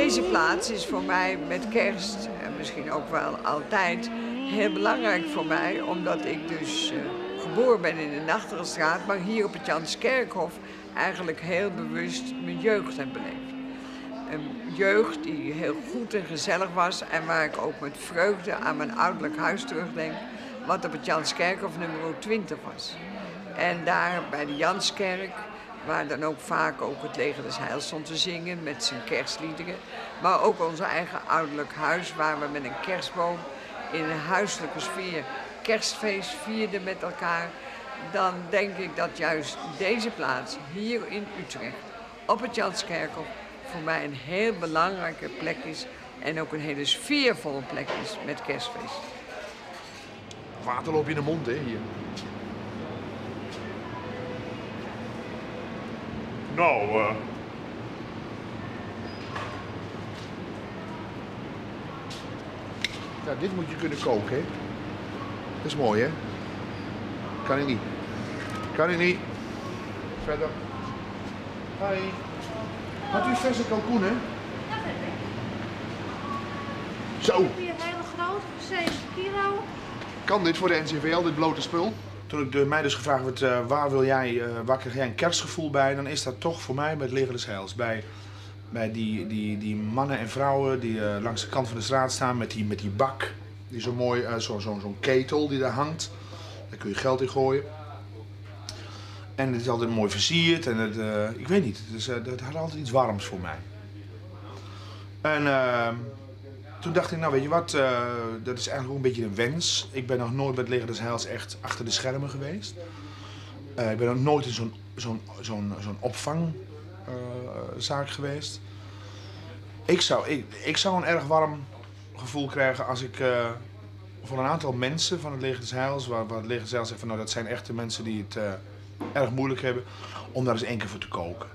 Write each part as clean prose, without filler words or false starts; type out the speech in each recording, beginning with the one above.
Deze plaats is voor mij met kerst, en misschien ook wel altijd, heel belangrijk voor mij. Omdat ik dus geboren ben in de Nachterstraat, maar hier op het Janskerkhof eigenlijk heel bewust mijn jeugd heb beleefd. Een jeugd die heel goed en gezellig was en waar ik ook met vreugde aan mijn ouderlijk huis terugdenk, wat op het Janskerkhof nummer 20 was. En daar bij de Janskerk, waar dan ook vaak ook het Leger des Heils stond te zingen met zijn kerstliederen. Maar ook ons eigen ouderlijk huis, waar we met een kerstboom in een huiselijke sfeer kerstfeest vierden met elkaar. Dan denk ik dat juist deze plaats, hier in Utrecht, op het Janskerkhof, voor mij een heel belangrijke plek is. En ook een hele sfeervolle plek is met kerstfeest. Water loopt in de mond, hè, hier. Nou, Ja, dit moet je kunnen koken, hè. Dat is mooi, hè. Kan ik niet. Kan ik niet. Verder. Hoi. Had u verse kalkoenen? Dat heb ik. Zo. Hier hele groot, 7 kilo. Kan dit voor de NCVL, dit blote spul? Toen ik mij dus gevraagd werd, waar krijg jij een kerstgevoel bij? Dan is dat toch voor mij bij het Leger des Heils. Bij die mannen en vrouwen die langs de kant van de straat staan met die bak. Die zo mooi, zo'n ketel die daar hangt. Daar kun je geld in gooien. En het is altijd mooi versierd en ik weet niet, dus, dat had altijd iets warms voor mij. En toen dacht ik, nou weet je wat, dat is eigenlijk ook een beetje een wens. Ik ben nog nooit bij het Leger des Heils echt achter de schermen geweest. Ik ben nog nooit in zo'n opvangzaak geweest. Ik zou een erg warm gevoel krijgen als ik voor een aantal mensen van het Leger des Heils, waar het Leger des Heils zegt van nou dat zijn echte mensen die het erg moeilijk hebben, om daar eens één keer voor te koken.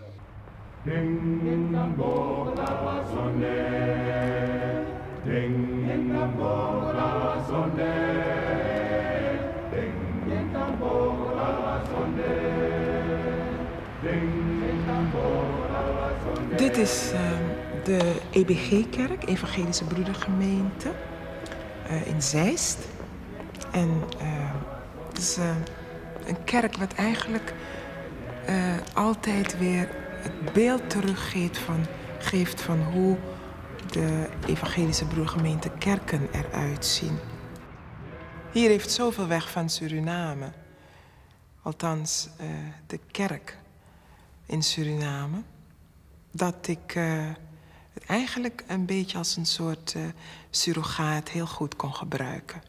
Dit is de EBG-kerk, Evangelische Broedergemeente, in Zeist. En het is een kerk wat eigenlijk altijd weer het beeld teruggeeft van hoe de Evangelische Broedergemeente kerken eruit zien. Hier heeft zoveel weg van Suriname. Althans, de kerk in Suriname. Dat ik het eigenlijk een beetje als een soort surrogaat heel goed kon gebruiken.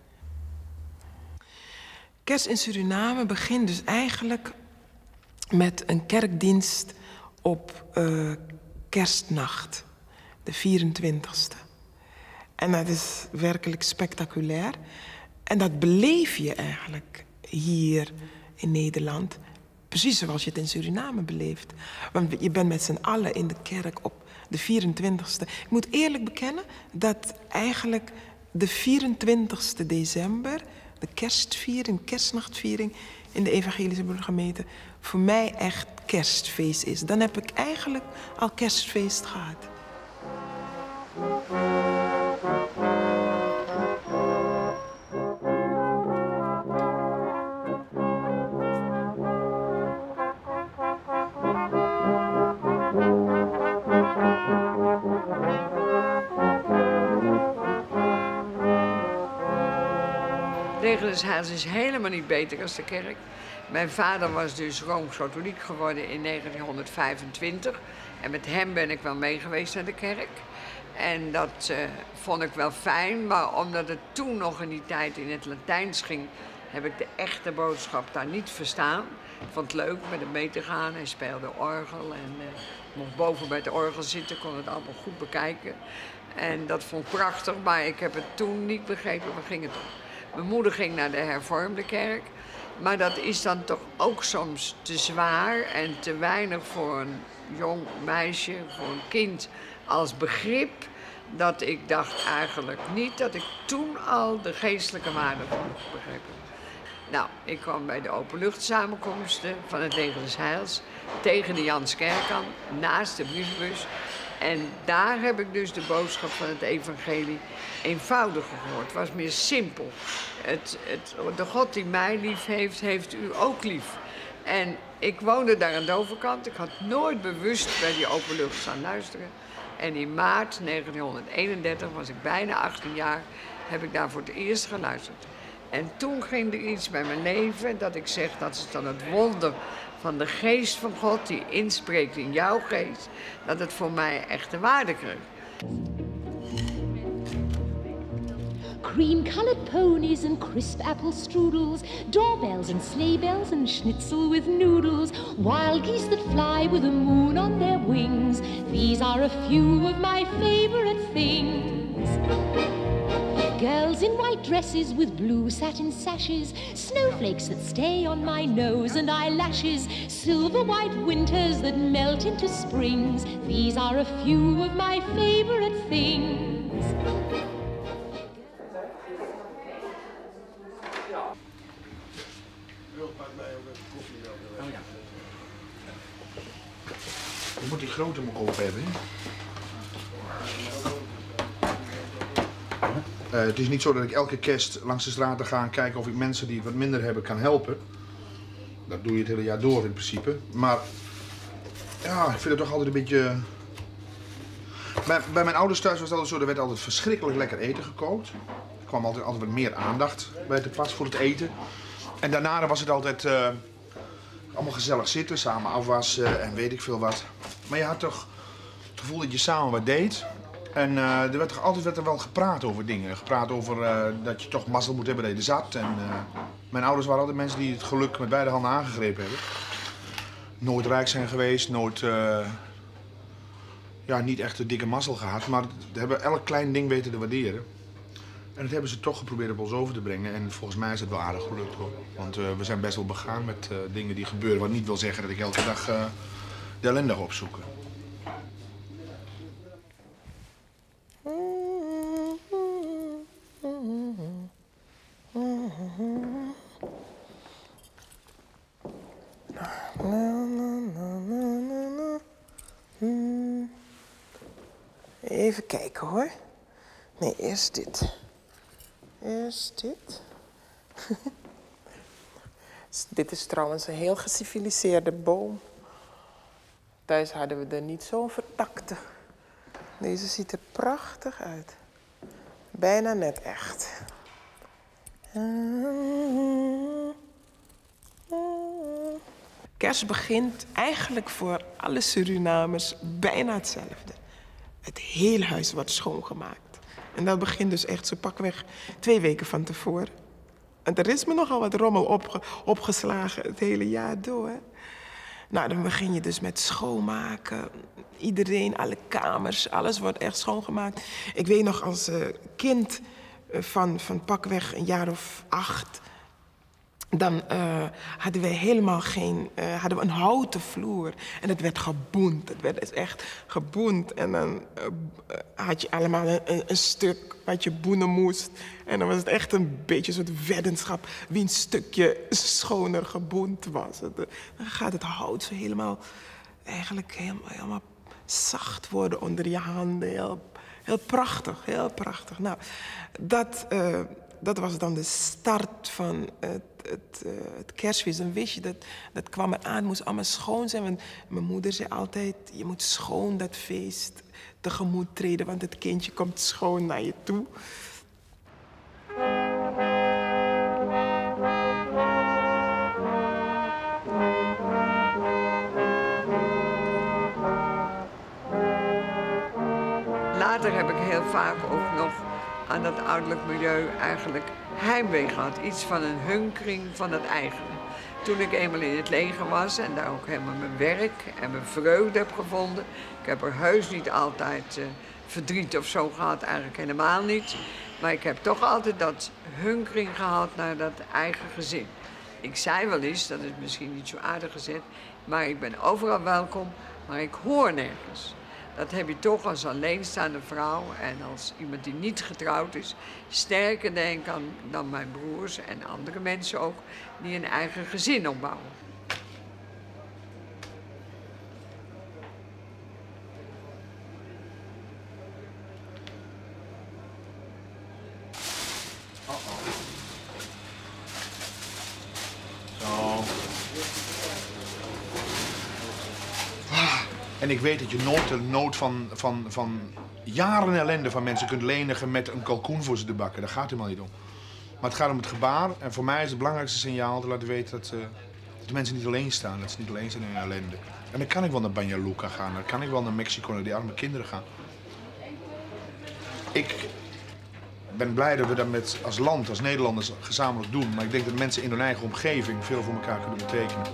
Kerst in Suriname begint dus eigenlijk met een kerkdienst op kerstnacht, de 24e. En dat is werkelijk spectaculair. En dat beleef je eigenlijk hier in Nederland, precies zoals je het in Suriname beleeft. Want je bent met z'n allen in de kerk op de 24e. Ik moet eerlijk bekennen dat eigenlijk de 24e december, de kerstviering, kerstnachtviering in de Evangelische Broedergemeente, voor mij echt kerstfeest is. Dan heb ik eigenlijk al kerstfeest gehad. Leger des Heils is helemaal niet beter als de kerk. Mijn vader was dus Rooms-Katholiek geworden in 1925. En met hem ben ik wel mee geweest naar de kerk. En dat vond ik wel fijn, maar omdat het toen nog in die tijd in het Latijns ging, heb ik de echte boodschap daar niet verstaan. Ik vond het leuk met hem mee te gaan. Hij speelde orgel en mocht boven bij het orgel zitten, kon het allemaal goed bekijken. En dat vond ik prachtig, maar ik heb het toen niet begrepen, waar ging het om? Mijn moeder ging naar de hervormde kerk, maar dat is dan toch ook soms te zwaar en te weinig voor een jong meisje, voor een kind als begrip, dat ik dacht eigenlijk niet dat ik toen al de geestelijke waarde van begreep. Nou, ik kwam bij de openluchtsamenkomsten van het Leger des Heils tegen de Janskerk aan, naast de brievenbus. En daar heb ik dus de boodschap van het evangelie eenvoudiger gehoord. Het was meer simpel. De God die mij lief heeft, heeft u ook lief. En ik woonde daar aan de overkant. Ik had nooit bewust bij die openlucht staan luisteren. En in maart 1931, was ik bijna 18 jaar, heb ik daar voor het eerst geluisterd. En toen ging er iets bij mijn leven dat ik zeg, dat is dan het wonder van de geest van God die inspreekt in jouw geest, dat het voor mij echte waarde kreeg. Cream-colored ponies and crisp apple strudels, doorbells and sleigh bells and schnitzel with noodles, wild geese that fly with the moon on their wings. These are a few of my favorite things. Girls in white dresses with blue satin sashes, snowflakes that stay on my nose and eyelashes, silver white winters that melt into springs. These are a few of my favorite things. Je moet die grote maar open hebben. Het is niet zo dat ik elke kerst langs de straten ga en kijken of ik mensen die het wat minder hebben kan helpen. Dat doe je het hele jaar door in principe. Maar ja, ik vind het toch altijd een beetje... Bij mijn ouders thuis was het altijd zo, er werd altijd verschrikkelijk lekker eten gekookt. Er kwam altijd wat meer aandacht bij te pas voor het eten. En daarna was het altijd allemaal gezellig zitten, samen afwassen en weet ik veel wat. Maar je had toch het gevoel dat je samen wat deed. En er werd toch altijd wel gepraat over dingen. Gepraat over dat je toch mazzel moet hebben dat je er zat. En, mijn ouders waren altijd mensen die het geluk met beide handen aangegrepen hebben. Nooit rijk zijn geweest, nooit... ja, niet echt een dikke mazzel gehad, maar we hebben elk klein ding weten te waarderen. En dat hebben ze toch geprobeerd op ons over te brengen. En volgens mij is het wel aardig gelukt hoor. Want we zijn best wel begaan met dingen die gebeuren. Wat niet wil zeggen dat ik elke dag de ellende ga opzoeken. Even kijken hoor. Nee, eerst dit. Eerst dit. Dit is trouwens een heel geciviliseerde boom. Thuis hadden we er niet zo'n vertakte. Deze ziet er prachtig uit. Bijna net echt. Kerst begint eigenlijk voor alle Surinamers bijna hetzelfde. Het hele huis wordt schoongemaakt. En dat begint dus echt zo pakweg 2 weken van tevoren. En er is me nogal wat rommel opgeslagen het hele jaar door. Nou, dan begin je dus met schoonmaken. Iedereen, alle kamers, alles wordt echt schoongemaakt. Ik weet nog als kind van pakweg een jaar of 8... dan hadden we helemaal hadden we een houten vloer. En het werd geboend. Het werd dus echt geboend. En dan had je allemaal een stuk wat je boenen moest. En dan was het echt een beetje een soort weddenschap wie een stukje schoner geboend was. Dan gaat het hout zo helemaal zacht worden onder je handen. Heel prachtig, heel prachtig. Nou, dat was dan de start van het kerstfeest. En wist je, dat kwam eraan, het moest allemaal schoon zijn. Want mijn moeder zei altijd, je moet schoon dat feest tegemoet treden, want het kindje komt schoon naar je toe. Later heb ik heel vaak ook nog aan dat ouderlijk milieu eigenlijk heimwee gehad. Iets van een hunkering van het eigen. Toen ik eenmaal in het leger was en daar ook helemaal mijn werk en mijn vreugde heb gevonden. Ik heb er heus niet altijd verdriet of zo gehad, eigenlijk helemaal niet. Maar ik heb toch altijd dat hunkering gehad naar dat eigen gezin. Ik zei wel eens, dat is misschien niet zo aardig gezegd, maar ik ben overal welkom, maar ik hoor nergens. Dat heb je toch als alleenstaande vrouw en als iemand die niet getrouwd is, sterker denk ik dan mijn broers en andere mensen ook, die een eigen gezin opbouwen. En ik weet dat je nooit de nood van jaren ellende van mensen kunt lenigen met een kalkoen voor ze te bakken. Daar gaat het helemaal niet om. Maar het gaat om het gebaar. En voor mij is het belangrijkste signaal te laten weten dat de mensen niet alleen staan. Dat ze niet alleen zijn in hun ellende. En dan kan ik wel naar Banja Luka gaan. Dan kan ik wel naar Mexico, naar die arme kinderen gaan. Ik ben blij dat we dat als land, als Nederlanders, gezamenlijk doen. Maar ik denk dat mensen in hun eigen omgeving veel voor elkaar kunnen betekenen.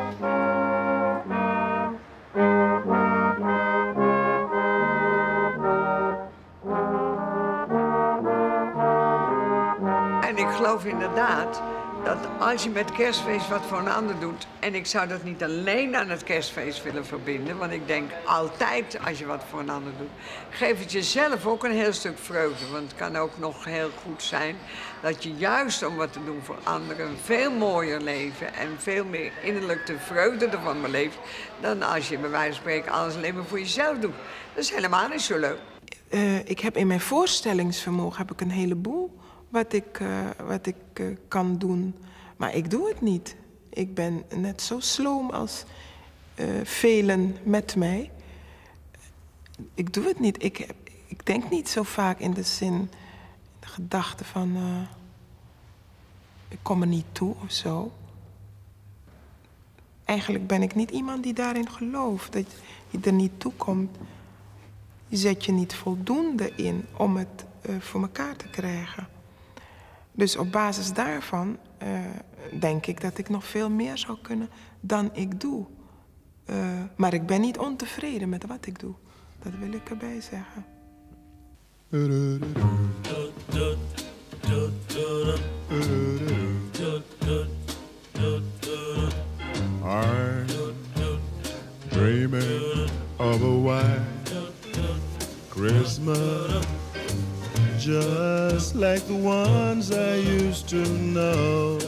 En ik geloof inderdaad dat als je met kerstfeest wat voor een ander doet... en ik zou dat niet alleen aan het kerstfeest willen verbinden... want ik denk altijd als je wat voor een ander doet... geef het jezelf ook een heel stuk vreugde. Want het kan ook nog heel goed zijn dat je juist om wat te doen voor anderen... een veel mooier leven en veel meer innerlijk de vreugde ervan beleeft... dan als je bij wijze van spreken alles alleen maar voor jezelf doet. Dat is helemaal niet zo leuk. Ik heb in mijn voorstellingsvermogen heb ik een heleboel... wat ik kan doen. Maar ik doe het niet. Ik ben net zo sloom als velen met mij. Ik doe het niet. Ik denk niet zo vaak in de zin... de gedachte van... ik kom er niet toe of zo. Eigenlijk ben ik niet iemand die daarin gelooft. Dat je er niet toe komt. Je zet je niet voldoende in om het voor elkaar te krijgen. Dus op basis daarvan denk ik dat ik nog veel meer zou kunnen dan ik doe. Maar ik ben niet ontevreden met wat ik doe. Dat wil ik erbij zeggen. I'm dreaming of a white Christmas. Just like the ones I used to know,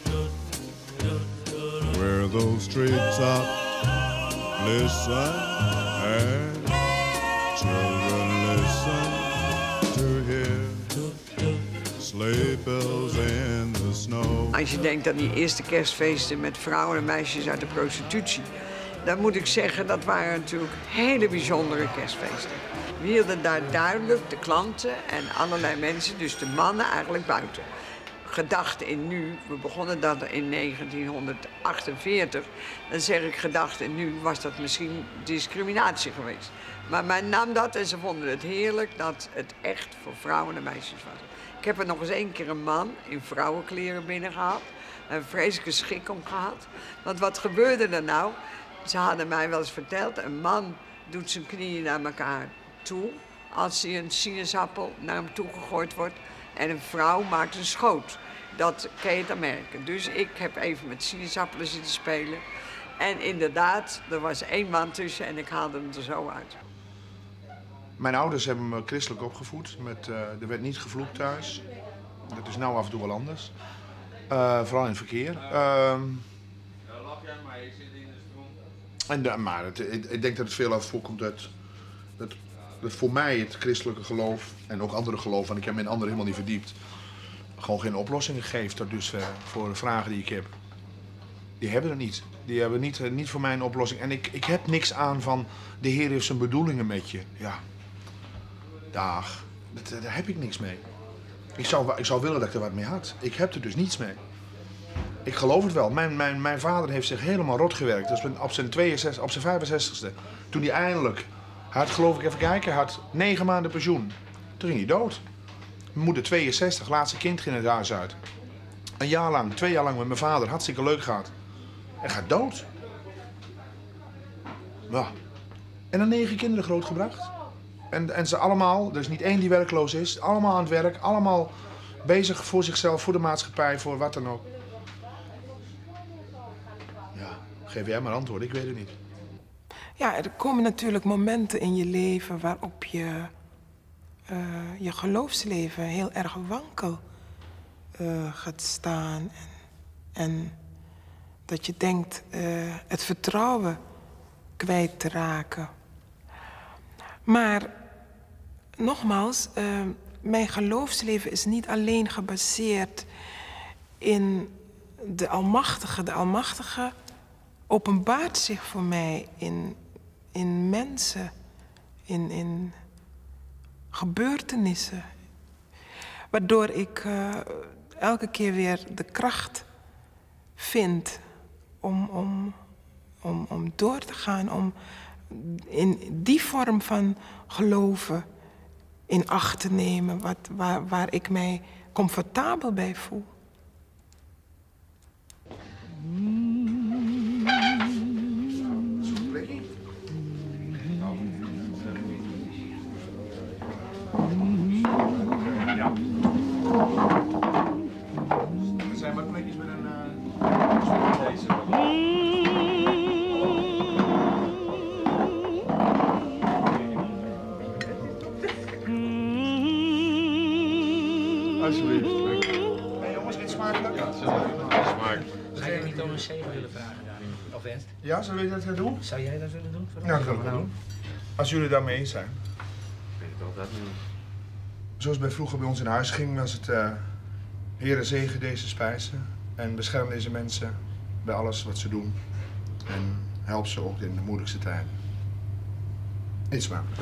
where those treetops listen and children listen to hear sleigh bells in the snow. Als je denkt aan die eerste kerstfeesten met vrouwen en meisjes uit de prostitutie... dan moet ik zeggen, dat waren natuurlijk hele bijzondere kerstfeesten. We hielden daar duidelijk de klanten en allerlei mensen, dus de mannen eigenlijk buiten. Gedacht in nu, we begonnen dat in 1948. Dan zeg ik gedacht in nu, was dat misschien discriminatie geweest. Maar men nam dat en ze vonden het heerlijk dat het echt voor vrouwen en meisjes was. Ik heb er nog eens één keer een man in vrouwenkleren binnen gehad. Een vreselijke schik om gehad. Want wat gebeurde er nou? Ze hadden mij wel eens verteld, een man doet zijn knieën naar elkaar toe als hij een sinaasappel naar hem toe gegooid wordt. En een vrouw maakt een schoot. Dat kan je dan merken. Dus ik heb even met sinaasappelen zitten spelen. En inderdaad, er was één man tussen en ik haalde hem er zo uit. Mijn ouders hebben me christelijk opgevoed. Er werd niet gevloekt thuis. Dat is nou af en toe wel anders. Vooral in het verkeer. Maar ik denk dat het veel uit voorkomt dat voor mij het christelijke geloof en ook andere geloven, want ik heb me in anderen helemaal niet verdiept, gewoon geen oplossingen geeft tot dusver voor de vragen die ik heb. Die hebben er niet. Die hebben niet voor mij een oplossing. En ik heb niks aan van de Heer heeft zijn bedoelingen met je. Ja, dag. Daar heb ik niks mee. Ik zou willen dat ik er wat mee had. Ik heb er dus niets mee. Ik geloof het wel. Mijn vader heeft zich helemaal rot gewerkt. Dus op zijn 65ste. Toen hij eindelijk, hij had geloof ik even kijken, hij had 9 maanden pensioen. Toen ging hij dood. Mijn moeder 62, laatste kind ging het huis uit. 2 jaar lang met mijn vader, hartstikke leuk gehad. En gaat dood. Ja. En dan 9 kinderen grootgebracht. En ze allemaal, er is niet één die werkloos is, allemaal aan het werk, allemaal bezig voor zichzelf, voor de maatschappij, voor wat dan ook. Ja, geef jij maar antwoord, ik weet het niet. Ja, er komen natuurlijk momenten in je leven waarop je geloofsleven heel erg wankel gaat staan. En dat je denkt het vertrouwen kwijt te raken. Maar nogmaals, mijn geloofsleven is niet alleen gebaseerd in de Almachtige. De Almachtige openbaart zich voor mij in mensen, in gebeurtenissen. Waardoor ik elke keer weer de kracht vind om door te gaan, om in die vorm van geloven in acht te nemen, waar ik mij comfortabel bij voel. Er zijn wat plekjes met een... Alsjeblieft. Hey jongens, eet smakelijk? Ja, smakelijk. Zou jij niet om een zegen willen vragen daarin? Of Ernst? Ja, zullen we dat doen? Zou jij dat willen doen? Ja, dat gaan we doen. Als jullie daarmee eens zijn. Weet ik altijd niet. Zoals bij vroeger bij ons in huis ging, was het Heere zegen deze spijzen en bescherm deze mensen bij alles wat ze doen. En help ze ook in de moeilijkste tijden. Eet smakelijk.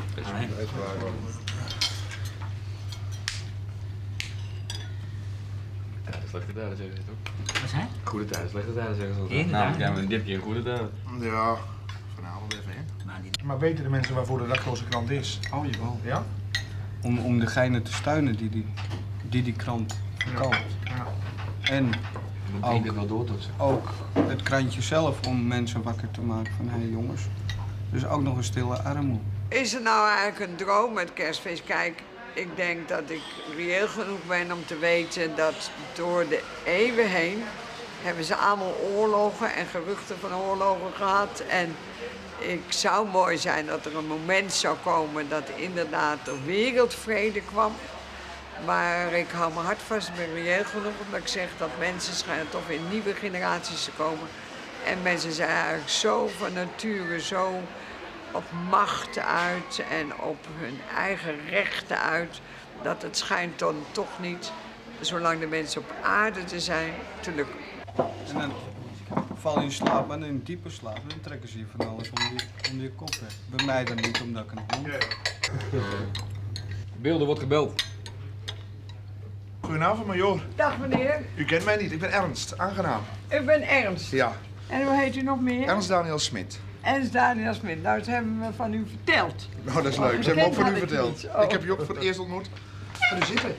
Slechte tijden zeggen ze toch? Wat zijn? Goede tijden, slechte tijden zeggen ze altijd. Inderdaad. Nou, ja, dit keer een goede tijd. Ja, vanavond even in. Maar weten de mensen waarvoor de dakloze krant is? Oh jawel. Ja? Om degene te steunen die krant verkoopt. Ja. En Ook wel doortoetsen. ook het krantje zelf om mensen wakker te maken van hé jongens. Dus ook nog een stille armoede. Is er nou eigenlijk een droom met kerstfeest? Kijk, ik denk dat ik reëel genoeg ben om te weten dat door de eeuwen heen hebben ze allemaal oorlogen en geruchten van oorlogen gehad. En ik zou mooi zijn dat er een moment zou komen dat inderdaad er wereldvrede kwam. Maar ik hou mijn hart vast, ik ben reëel genoeg omdat ik zeg dat mensen schijnen toch in nieuwe generaties te komen. En mensen zijn eigenlijk zo van nature zo op macht uit en op hun eigen rechten uit, dat het schijnt dan toch niet, zolang de mensen op aarde te zijn, te lukken. En dan val je in slaap, maar in een diepe slaap, dan trekken ze je van alles om je kop heen. Bij mij dan niet, omdat ik een hond heb. Beelden wordt gebeld. Goedenavond, majoor. Dag meneer, U kent mij niet, ik ben Ernst. Aangenaam. ik ben Ernst. Ja, En hoe heet u nog meer? Ernst Daniel Smit. Ernst Daniel Smit. Nou, dat hebben we van u verteld. Nou, dat is leuk. Ze hebben me ook van u had ik verteld. niet. Oh. Ik heb u ook voor het eerst ontmoet. Ga er zitten.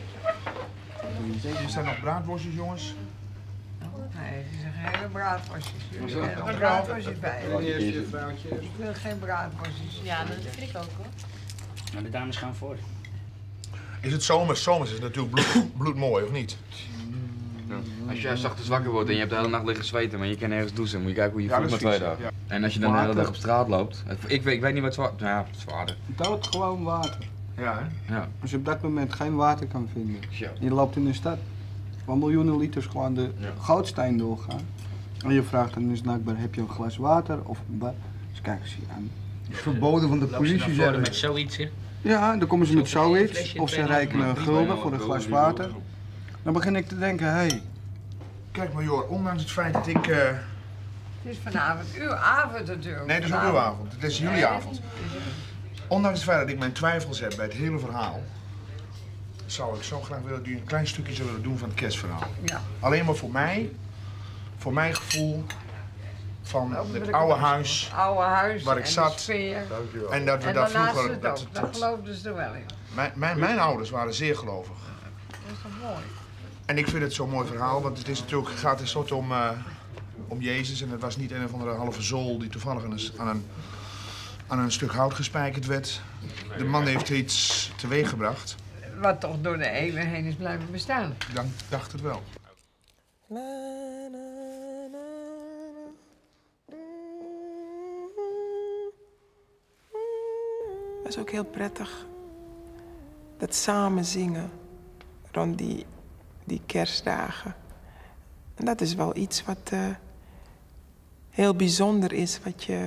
Hier staan nog braadworstjes, jongens. Nee, die zijn geen braadworstjes. Jullie Zo. hebben nog Dank u wel. braadworstjes bij. Eerst vrouwtje. Ik wil geen braadworstjes. Ja, dat vind ik ook hoor. Nou, de dames gaan voor. Is het zomers? Zomers is het natuurlijk bloedmooi, of niet? Ja. Als jij 's ochtends wakker wordt en je hebt de hele nacht liggen zweten, maar je kan nergens douchen, moet je kijken hoe je Ja, voelt dat na is 2 vies, dagen. ja. En als je dan de hele dag op straat loopt, ik weet niet wat zwaar, nou ja, zwaarder. Dood gewoon water. Ja, hè? Ja. Als je op dat moment geen water kan vinden, Ja. je loopt in de stad, waar miljoenen liters gewoon de Goudstein doorgaan. En je vraagt dan eens nakbaar, heb je een glas water of wat? Dus kijken ze je aan. Het is verboden van de Loop ze naar politie, voren zeggen. met zoiets in. Ja, dan komen ze met Zoveel zoiets, flesje, of ze 2,5 rekenen een gulden voor een glas water. Dan begin ik te denken, hé, Kijk, majoor, ondanks het feit dat ik... Het is vanavond uw avond natuurlijk. Nee, het is ook uw avond. Het is jullie avond. Ondanks het feit dat ik mijn twijfels heb bij het hele verhaal, zou ik zo graag willen dat u een klein stukje zou willen doen van het kerstverhaal. Ja. Alleen maar voor mijn gevoel van Ook het met oude een huis. oude huis waar ik en zat. de sfeer. En dat we En daar daarnaast vroeger... het ook. Daar geloofden ze er wel in. Mijn ouders waren zeer gelovig. Dat is toch mooi? En ik vind het zo'n mooi verhaal, want het is natuurlijk, gaat een soort om Jezus. En het was niet een of andere halve zool die toevallig aan een stuk hout gespijkerd werd. De man heeft iets teweeggebracht. Wat toch door de eeuwen heen is blijven bestaan. Dan dacht het wel. Dat is ook heel prettig. Dat samen zingen rond die kerstdagen. En dat is wel iets wat heel bijzonder is,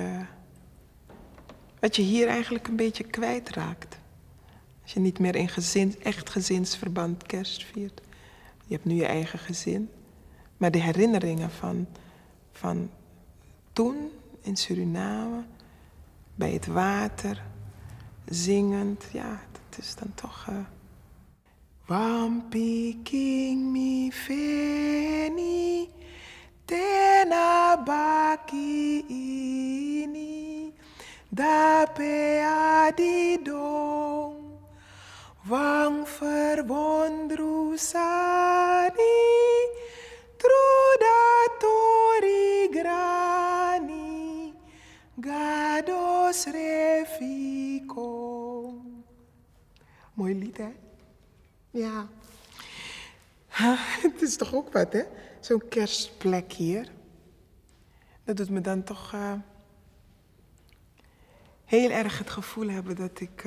wat je hier eigenlijk een beetje kwijtraakt. Als je niet meer in echt gezinsverband kerst viert. Je hebt nu je eigen gezin. Maar de herinneringen van toen in Suriname, bij het water, zingend. Ja, dat is dan toch... Wampi king mi feni, tena baki ini, dape adidong, wang verwondru sani, trudatori grani, gados refico. Mooi lied, hè? Ja. Het is toch ook wat, hè? Zo'n kerstplek hier. Dat doet me dan toch heel erg het gevoel hebben dat ik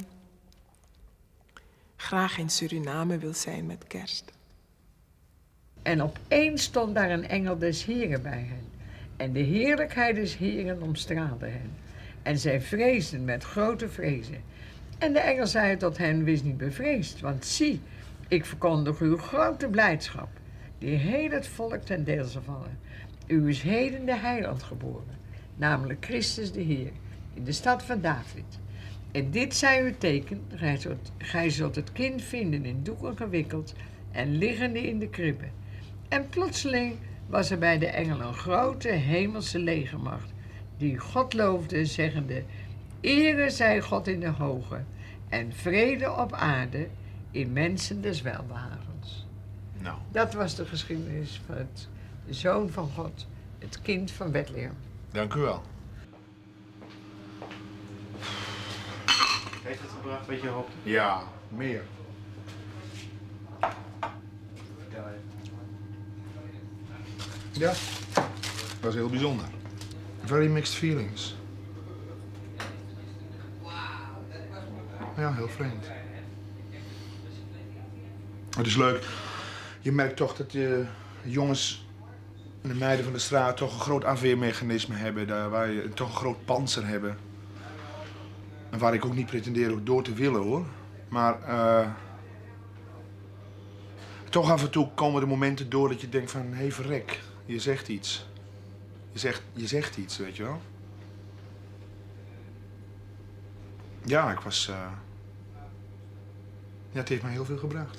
graag in Suriname wil zijn met kerst. En opeens stond daar een engel des Heren bij hen. En de heerlijkheid des Heren omstraalde hen. En zij vreesden met grote vrezen. En de engel zei tot hen, wees niet bevreesd, want zie, ik verkondig uw grote blijdschap, die heel het volk ten deel zal vallen. U is heden de heiland geboren, namelijk Christus de Heer, in de stad van David. En dit zij uw teken, gij zult het kind vinden in doeken gewikkeld en liggende in de kribbe. En plotseling was er bij de engel een grote hemelse legermacht, die God loofde, zeggende, Ere zij God in de hoge en vrede op aarde in mensen des welbehagens. Nou. Dat was de geschiedenis van het Zoon van God, het kind van Bethlehem. Dank u wel. Heeft het gebracht wat je hoopte? Ja, meer. Vertel even. Ja, dat was heel bijzonder. Very mixed feelings. Ja, heel vreemd. Het is leuk. Je merkt toch dat de jongens en de meiden van de straat toch een groot afweermechanisme hebben. Daar waar je toch een groot panzer hebben. En waar ik ook niet pretendeer ook door te willen, hoor. Maar toch af en toe komen er momenten door dat je denkt van, hé verrek, je zegt iets. Je zegt iets, weet je wel. Ja, ik was... Ja, het heeft mij heel veel gebracht.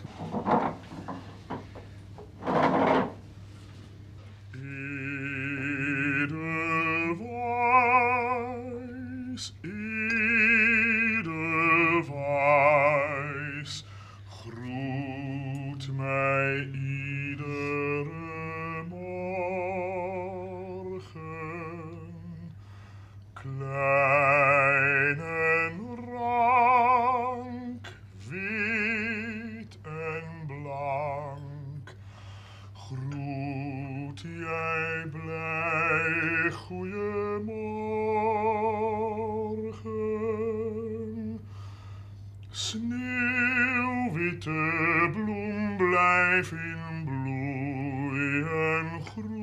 Edelweiss, groet mij iedere morgen. Klein en rank, wit en blank, groet jij blij, goeiemorgen. Sneeuwwitte bloem, blijf in bloei en groei.